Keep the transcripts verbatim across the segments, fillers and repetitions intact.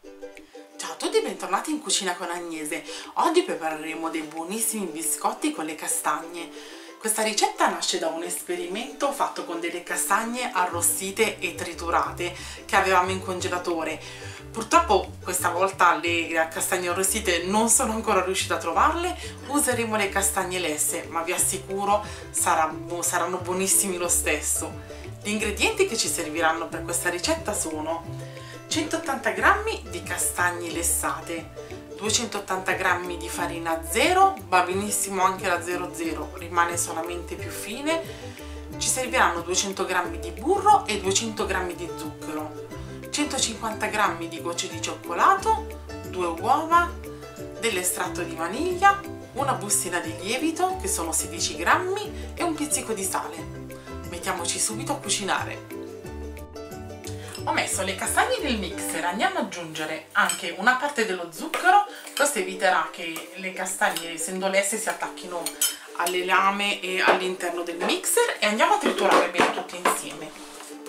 Ciao a tutti e bentornati in Cucina con Agnese. Oggi prepareremo dei buonissimi biscotti con le castagne. Questa ricetta nasce da un esperimento fatto con delle castagne arrostite e triturate che avevamo in congelatore. Purtroppo questa volta le castagne arrostite non sono ancora riuscita a trovarle, useremo le castagne lesse, ma vi assicuro saranno, saranno buonissimi lo stesso. Gli ingredienti che ci serviranno per questa ricetta sono centottanta grammi di castagne lessate, duecentottanta grammi di farina zero, va benissimo anche la zero zero, rimane solamente più fine. Ci serviranno duecento grammi di burro e duecento grammi di zucchero, centocinquanta grammi di gocce di cioccolato, due uova, dell'estratto di vaniglia, una bustina di lievito che sono sedici grammi e un pizzico di sale. Mettiamoci subito a cucinare. Ho messo le castagne nel mixer, andiamo ad aggiungere anche una parte dello zucchero, questo eviterà che le castagne, essendo lesse, si attacchino alle lame e all'interno del mixer, e andiamo a triturare bene tutti insieme.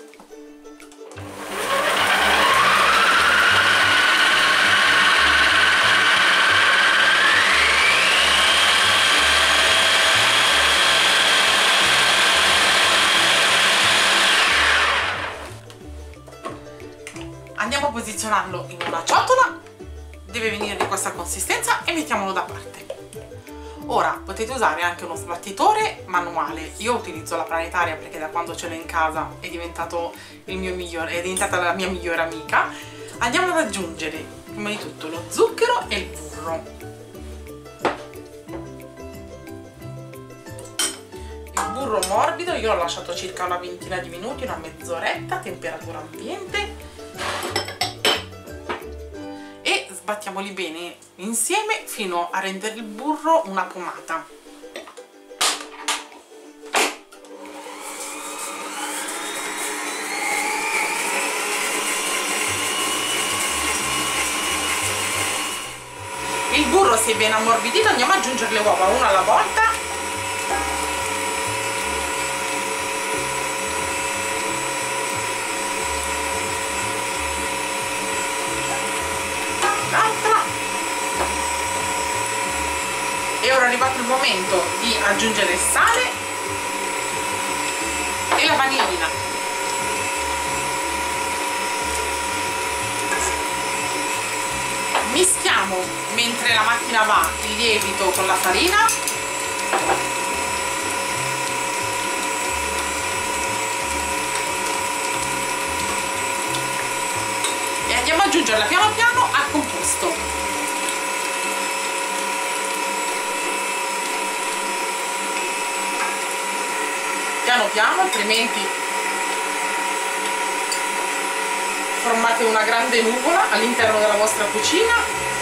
Andiamo a posizionarlo in una ciotola, deve venire di questa consistenza, e mettiamolo da parte. Ora potete usare anche uno sbattitore manuale, io utilizzo la planetaria perché da quando ce l'ho in casa è diventato il mio migliore, è diventata la mia migliore amica. Andiamo ad aggiungere prima di tutto lo zucchero e il burro. Il burro morbido io l'ho lasciato circa una ventina di minuti, una mezz'oretta, temperatura ambiente, e sbattiamoli bene insieme fino a rendere il burro una pomata. Il burro si è ben ammorbidito, andiamo ad aggiungere le uova una alla volta. E ora è arrivato il momento di aggiungere il sale e la vanillina. Mischiamo mentre la macchina va il lievito con la farina. E andiamo ad aggiungerla piano piano al composto. Piano piano, altrimenti formate una grande nuvola all'interno della vostra cucina.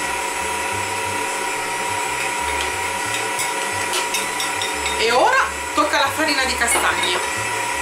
E ora tocca la farina di castagne.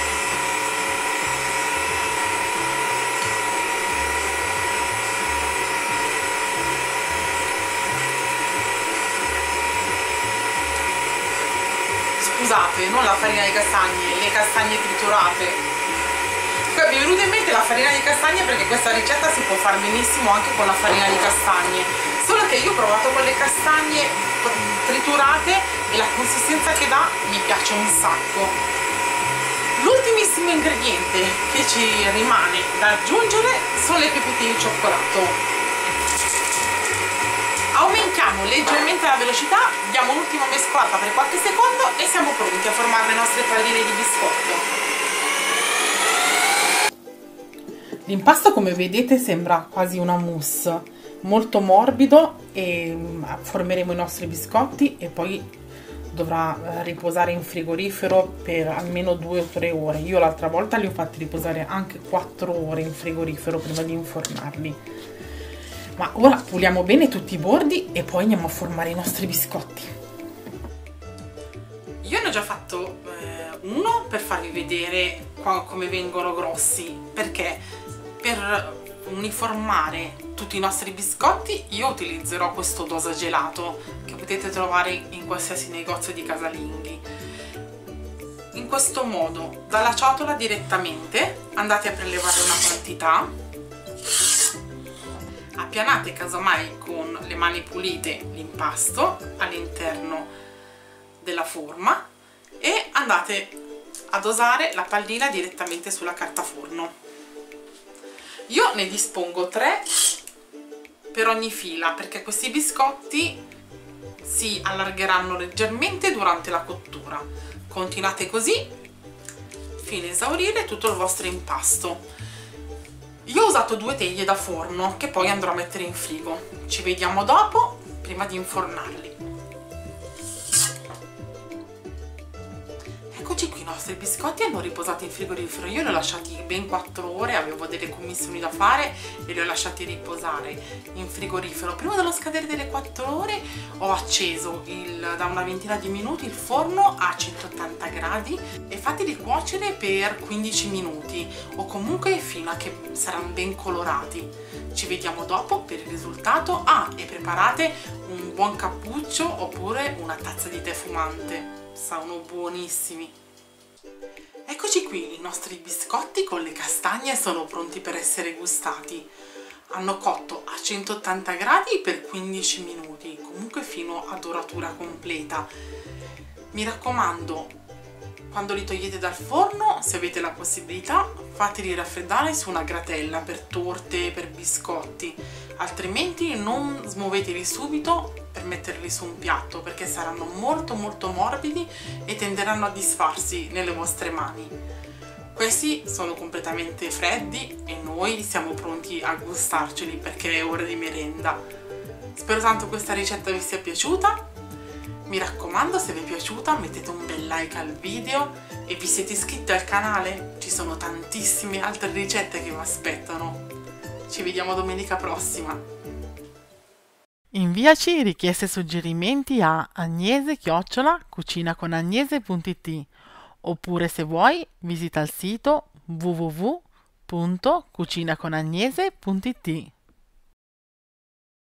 Scusate, non la farina di castagne, le castagne triturate. Poi mi è venuta in mente la farina di castagne perché questa ricetta si può fare benissimo anche con la farina di castagne, solo che io ho provato con le castagne triturate e la consistenza che dà mi piace un sacco. L'ultimissimo ingrediente che ci rimane da aggiungere sono le pepite di cioccolato. Aumentiamo leggermente la velocità, diamo un'ultima mescolata per qualche secondo e siamo pronti a formare le nostre palline di biscotto. L'impasto, come vedete, sembra quasi una mousse, molto morbido, e formeremo i nostri biscotti e poi dovrà riposare in frigorifero per almeno due o tre ore. Io l'altra volta li ho fatti riposare anche quattro ore in frigorifero prima di infornarli. Ma ora puliamo bene tutti i bordi e poi andiamo a formare i nostri biscotti. Io ne ho già fatto eh, uno per farvi vedere qua come vengono grossi, perché per uniformare tutti i nostri biscotti io utilizzerò questo dosa gelato che potete trovare in qualsiasi negozio di casalinghi. In questo modo, dalla ciotola direttamente andate a prelevare una quantità, Appianate casomai con le mani pulite l'impasto all'interno della forma e andate a dosare la pallina direttamente sulla carta forno. Io ne dispongo tre per ogni fila perché questi biscotti si allargheranno leggermente durante la cottura. Continuate così fino a esaurire tutto il vostro impasto. Io ho usato due teglie da forno che poi andrò a mettere in frigo. Ci vediamo dopo, prima di infornarli. Eccoci qui, i nostri biscotti hanno riposato in frigorifero. Io li ho lasciati ben quattro ore, avevo delle commissioni da fare e li ho lasciati riposare in frigorifero. Prima dello scadere delle quattro ore ho acceso il, da una ventina di minuti il forno a centottanta gradi e fateli cuocere per quindici minuti o comunque fino a che saranno ben colorati. Ci vediamo dopo per il risultato. Ah, e preparate un buon cappuccio oppure una tazza di tè fumante. Sono buonissimi. Eccoci qui, i nostri biscotti con le castagne sono pronti per essere gustati. Hanno cotto a centottanta gradi per quindici minuti, comunque fino a doratura completa. Mi raccomando, quando li togliete dal forno, se avete la possibilità, fateli raffreddare su una gratella per torte, per biscotti, altrimenti non smuoveteli subito per metterli su un piatto perché saranno molto molto morbidi e tenderanno a disfarsi nelle vostre mani. Questi sono completamente freddi e noi siamo pronti a gustarceli perché è ora di merenda. Spero tanto questa ricetta vi sia piaciuta. Mi raccomando, se vi è piaciuta mettete un bel like al video e vi siete iscritti al canale, ci sono tantissime altre ricette che vi aspettano. Ci vediamo domenica prossima. Inviaci richieste e suggerimenti a agnese chiocciola cucinaconagnese punto it oppure se vuoi visita il sito w w w punto cucinaconagnese punto it.